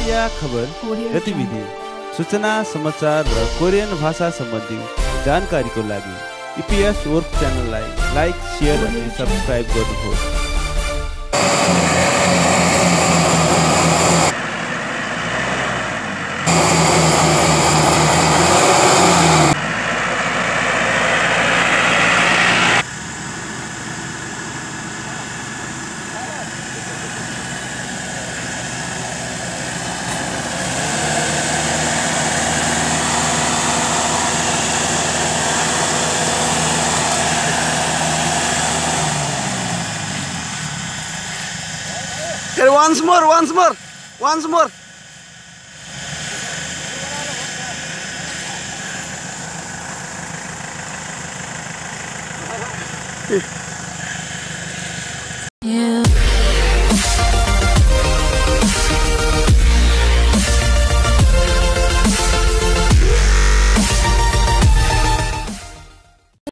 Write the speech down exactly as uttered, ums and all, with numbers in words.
नयाँ खबर, गतिविधि, सूचना, समाचार र कोरियन भाषा सम्बन्धी जानकारीको लागि इपिएस वर्क च्यानललाई लाइक, शेयर अनि सब्स्क्राइब गर्नुहोस्। Once more, once more, once more.